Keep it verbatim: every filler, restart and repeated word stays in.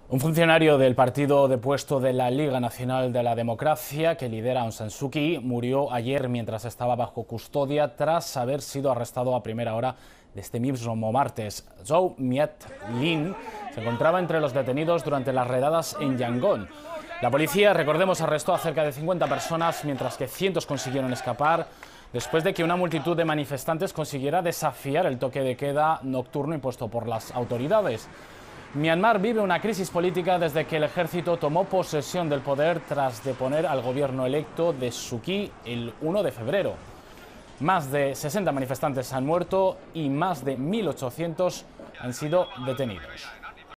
Un funcionario del partido depuesto de la Liga Nacional de la Democracia, que lidera Aung San Suu Kyi, murió ayer mientras estaba bajo custodia tras haber sido arrestado a primera hora de este mismo martes. Zaw Myat Lin se encontraba entre los detenidos durante las redadas en Yangon. La policía, recordemos, arrestó a cerca de cincuenta personas, mientras que cientos consiguieron escapar después de que una multitud de manifestantes consiguiera desafiar el toque de queda nocturno impuesto por las autoridades. Myanmar vive una crisis política desde que el ejército tomó posesión del poder tras deponer al gobierno electo de Suu Kyi el uno de febrero. Más de sesenta manifestantes han muerto y más de mil ochocientos han sido detenidos.